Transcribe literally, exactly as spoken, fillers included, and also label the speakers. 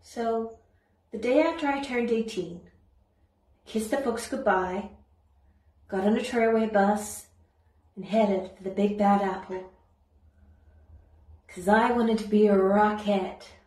Speaker 1: So, the day after I turned eighteen, kissed the folks goodbye, got on a Trailway bus, and headed for the Big Bad Apple. 'Cause I wanted to be a rockette.